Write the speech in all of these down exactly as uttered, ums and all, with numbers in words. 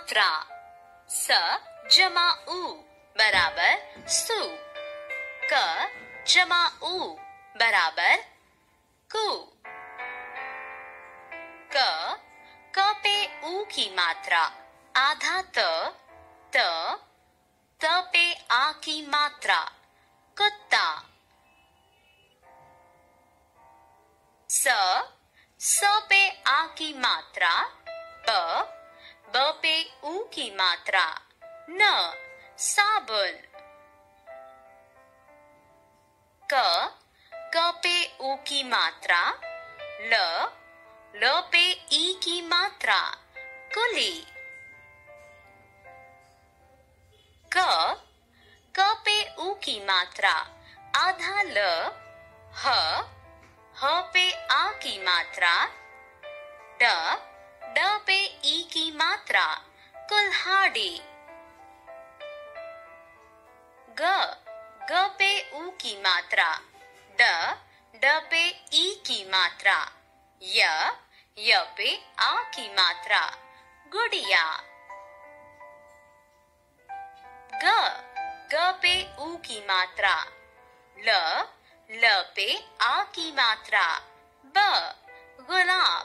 मात्रा। स जमा उ बराबर सु। क जमा उ बराबर कु। क क पे उ की मात्रा आधा त। त त पे आ की मात्रा कुत्ता। स स पे आ की मात्रा ब। ब पे उ की मात्रा न साबुन। क क पे उ की मात्रा ल। ल पे ई की मात्रा कुली। क क पे उ की मात्रा आधा ल। ह ह पे आ की मात्रा ड। ड पे ई की मात्रा कुल्हाड़ी। ग ग पे उ की मात्रा ड। ड पे ई की मात्रा य। य पे आ की मात्रा गुड़िया। ग ग पे उ की मात्रा ल। ल पे आ की मात्रा ब गुलाब।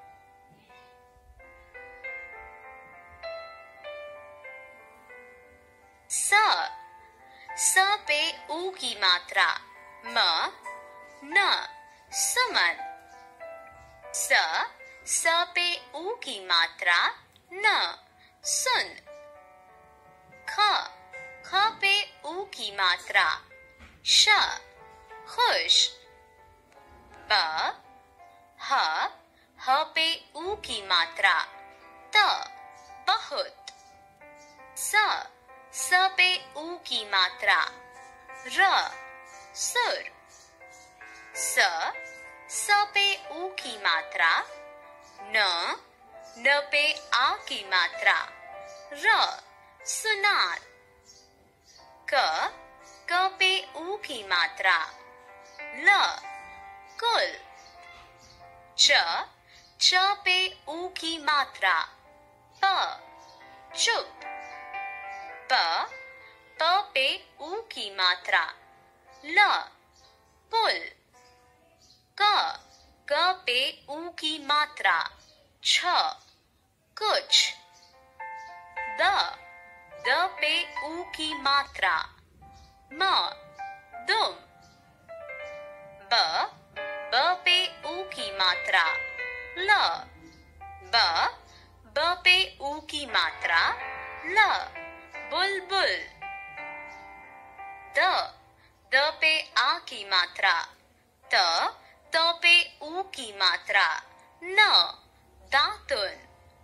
स स पे उ की मात्रा म न सुमन। स स पे उ की मात्रा न सुन। ख ख पे उ की मात्रा श खुश। ब ह ह पे उ की मात्रा त बहुत। स स पे उ की मात्रा र सुर। स स पे उ की मात्रा न। न पे आ की मात्रा र सुनार। क क पे उ की मात्रा ल कुल। च च पे उ की मात्रा प चुप। प प पे उ की मात्रा ल पुल। क क पे उ की मात्रा छ कुछ। द द पे उ की मात्रा म दुम। ब ब पे उ की मात्रा ल। ब ब पे उ की मात्रा ल बुलबुल। द द पे आ की मात्रा त। त पे उ की मात्रा न दातुन।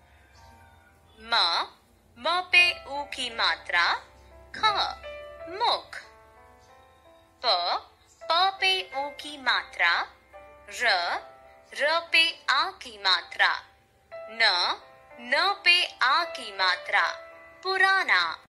म म पे उ की मात्रा ख मुख। प प पे उ की मात्रा र। र पे आ की मात्रा न। न पे आ की मात्रा पुराना।